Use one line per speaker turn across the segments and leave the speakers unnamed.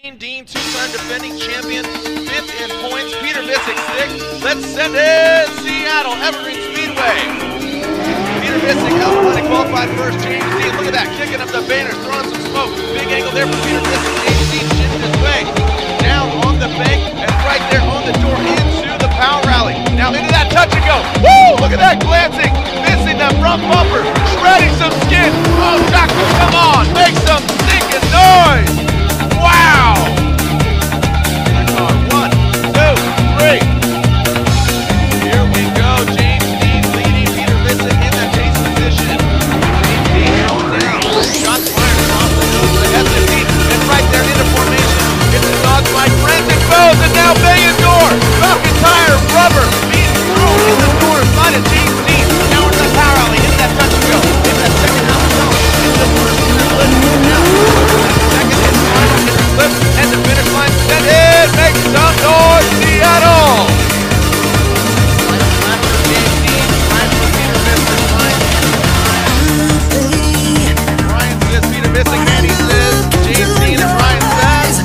Dean, two-time defending champion, 5th in points. Peter Misick, 6th. Let's send in Seattle, Evergreen Speedway. Peter Misick out front, qualified first. James Dean, look at that, kicking up the banners, throwing some smoke. Big angle there for Peter Misick. James Dean shifting his way down on the bank and right there on the door into the Power Rally. Now into that touch and go. Woo! Look at that glancing, missing that front bumper, shredding some skin. Oh, Doctor, come on, make some stinking noise. Wow! One, two, three. Here we go. James Dean leading Peter Misick in that chase position. James Dean going down. Shots fired across the nose of the S15. And right there into formation. It's the dogs by frantic foes. And now banging door. Falcon tire, rubber, being thrown in the door. Side of James Dean. Now into the Power Alley. Into that touch and go. Into that second half of zone. Into the first split. Now second hit. And the finish line set in, make some noise, Seattle! Brian says Peter Misick, and he says James Dean, and Brian says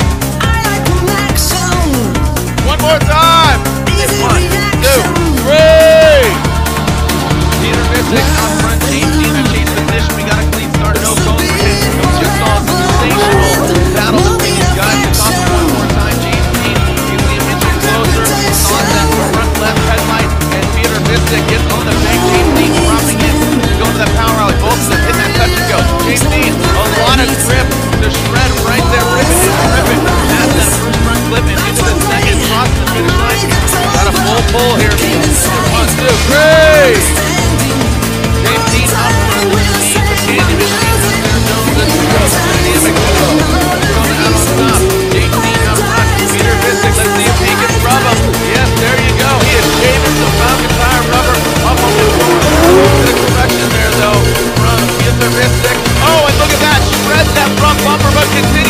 one more time! 1, 2, 3! Peter Misick out front, James Dean in chase position. We got a clean start, no cones for him. We just saw a sensational battle between these guys. To talk one more time, James Dean, you see him inching closer, on that front left headlight, and Peter Misick gets on the bank. James Dean dropping in to go to that Power Rally. Both of them hit that touch and go. James Dean, a lot of grip to shred right there, ripping and ripping. Has that first front clip and into the second, across the finish line. Got a full pull here. 1, 2, 3! James Dean up front with the lead, the candy machine out there, knows this to go. Dynamic duo, coming out on top. James Dean up front, Peter Misick, let's see if he can rub him. Yes, there you go. He is shaving some Falcon tire rubber up on the door. Good correction there though from Peter Misick. Oh, and look at that, shreds that front bumper, but continues.